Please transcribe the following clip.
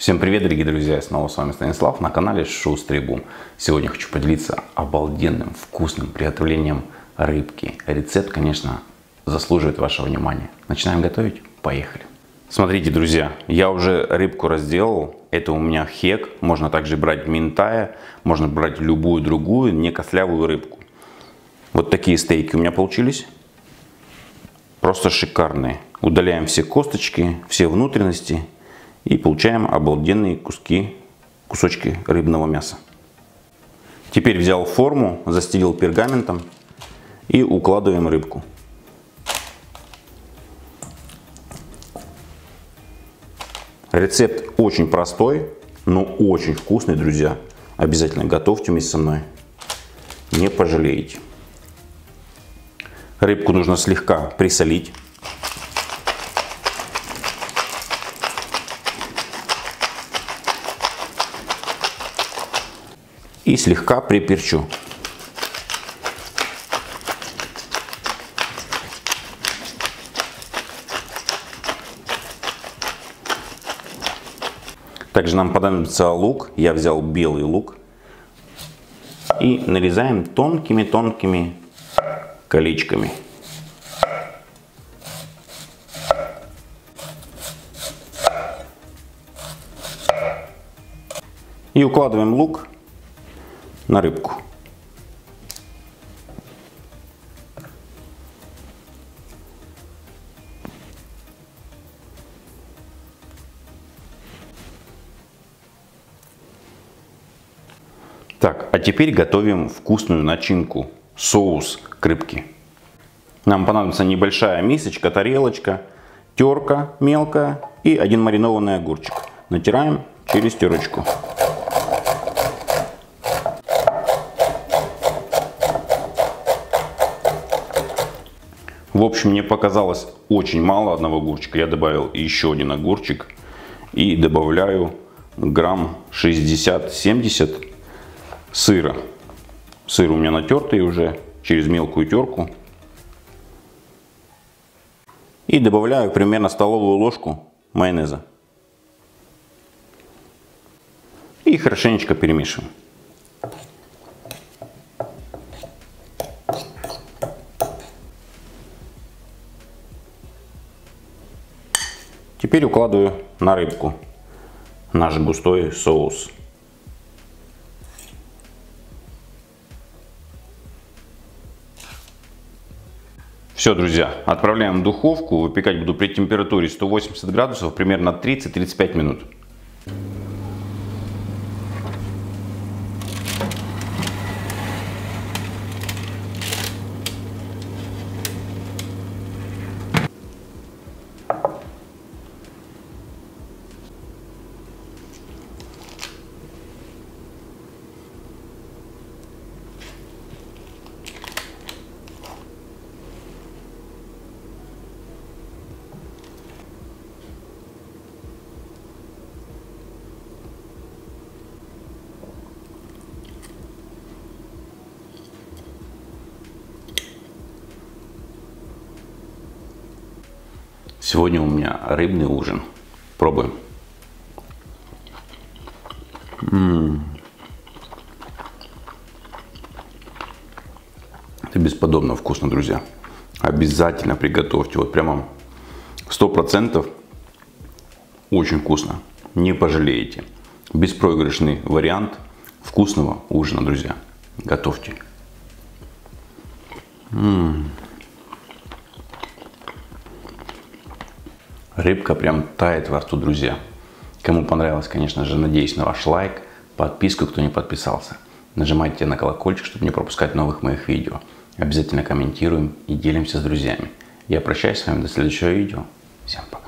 Всем привет, дорогие друзья! Снова с вами Станислав на канале Шустрый Бум. Сегодня хочу поделиться обалденным, вкусным приготовлением рыбки. Рецепт, конечно, заслуживает вашего внимания. Начинаем готовить? Поехали! Смотрите, друзья, я уже рыбку разделал. Это у меня хек. Можно также брать минтая, можно брать любую другую, не костлявую рыбку. Вот такие стейки у меня получились. Просто шикарные. Удаляем все косточки, все внутренности. И получаем обалденные кусочки рыбного мяса. Теперь взял форму, застелил пергаментом и укладываем рыбку. Рецепт очень простой, но очень вкусный, друзья. Обязательно готовьте вместе со мной. Не пожалеете. Рыбку нужно слегка присолить. И слегка приперчу. Также нам понадобится лук. Я взял белый лук. И нарезаем тонкими-тонкими колечками. И укладываем лук на рыбку. Так, а теперь готовим вкусную начинку, соус к рыбке. Нам понадобится небольшая мисочка, тарелочка, терка мелкая и один маринованный огурчик. Натираем через терочку. В общем, мне показалось очень мало одного огурчика. Я добавил еще один огурчик и добавляю грамм 60-70 сыра. Сыр у меня натертый уже через мелкую терку. И добавляю примерно столовую ложку майонеза. И хорошенечко перемешиваем. Теперь укладываю на рыбку наш густой соус. Все, друзья, отправляем в духовку. Выпекать буду при температуре 180 градусов примерно 30-35 минут. Сегодня у меня рыбный ужин. Пробуем. Это бесподобно вкусно, друзья. Обязательно приготовьте. Вот прямо 100% очень вкусно. Не пожалеете. Беспроигрышный вариант вкусного ужина, друзья. Готовьте. Рыбка прям тает во рту, друзья. Кому понравилось, конечно же, надеюсь на ваш лайк, подписку, кто не подписался. Нажимайте на колокольчик, чтобы не пропускать новых моих видео. Обязательно комментируем и делимся с друзьями. Я прощаюсь с вами до следующего видео. Всем пока.